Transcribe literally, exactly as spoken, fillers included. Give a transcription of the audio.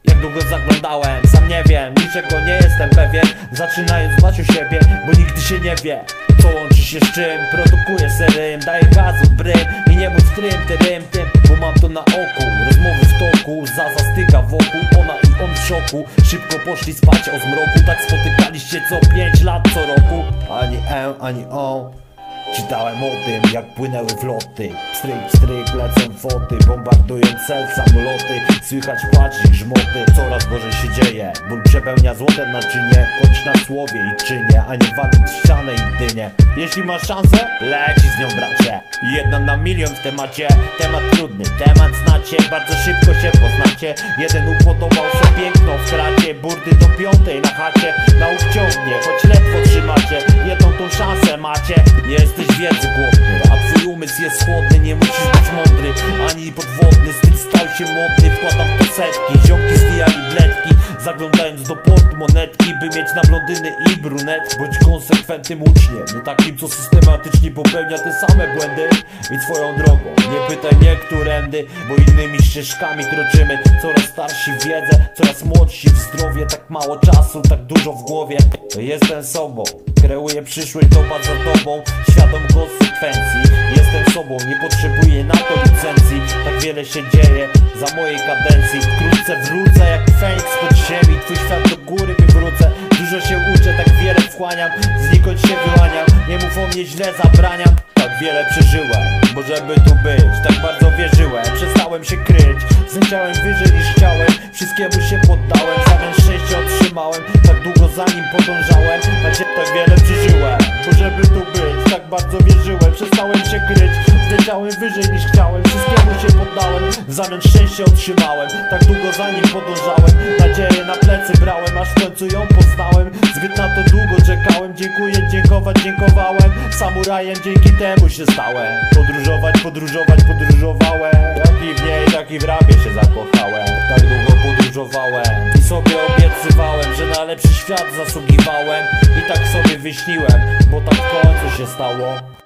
Jak długo zaglądałem, sam nie wiem, niczego nie jestem pewien. Zaczynając dbać o siebie, bo nigdy się nie wie co łączy się z czym. Produkuję serym, daję gazu, brym i nie mów trym, terym, tym, bo mam to na oku. Rozmowy w toku, za zastyga wokół, ona i on w szoku. Szybko poszli spać o zmroku, tak spotykaliście co pięć lat co roku. Ani e, ani o. Czytałem o tym, jak płynęły wloty. Stryk, stryk, lecą foty, bombardując cel samoloty. Słychać płacz i grzmoty, coraz gorzej się dzieje. Ból przepełnia złote naczynie, choć na słowie i czynie, a nie walić w ścianę i dynię. Jeśli masz szansę, leci z nią bracie. Jedna na milion w temacie, temat trudny, temat znacie. Bardzo szybko się poznacie. Jeden upodobał sobie piękno w kracie. Burdy do piątej na chacie, nauk ciągnie, choć ledwo trzymacie. Jedną tą szansę macie. Jesteś wiedzy głodny, a twój umysł jest chłodny. Nie musisz być mądry, ani podwodny. Styl stał się modny, wkładam w to setki. Ziomki zwijali bledki, zaglądając do portmonetki, by mieć na blondyny i brunetki. Bądź konsekwentnym uczniem, nie takim co systematycznie popełnia te same błędy. I swoją drogą, nie pytaj mnie którędy, bo innymi ścieżkami kroczymy. Coraz starsi w wiedzę, coraz młodsi w zdrowie. Tak mało czasu, tak dużo w głowie. Jestem sobą, kreuję przyszłość, doba za tobą. Świadom konsekwencji, jestem sobą, nie potrzebuję na to licencji. Tak wiele się dzieje za mojej kadencji. Wkrótce wrócę jak Feniks pod ziemi, twój świat do góry wywrócę. Dużo się uczę, tak wiele wchłaniam, znikąd się wyłaniam. Nie mów o mnie źle, zabraniam. Tak wiele przeżyłem, bo żeby tu być, tak bardzo wierzyłem. Przestałem się kryć, zleciałem wyżej niż chciałem. Wszystkiemu się poddałem, zamiast szczęścia otrzymałem. Tak długo za nim podążałem, na ciebie tak wiele przeżyłem. Bo żeby tu być, tak bardzo wierzyłem. Przestałem się kryć, zleciałem wyżej niż chciałem. Wszystkiemu się poddałem, w zamian szczęście otrzymałem. Tak długo za nim podążałem, nadzieję na plecy brałem, aż w końcu ją poznałem. Zbyt na to długo czekałem, dziękuję, dziękować, dziękowałem. Samurajem dzięki temu się stałem. Podróżować, podróżować, podróżowałem. Jak i w niej, tak i w rapie się zakochałem. Tak długo podróżowałem i sobie obiecywałem, że na lepszy świat zasługiwałem. I tak sobie wyśniłem, bo tak w końcu się stało.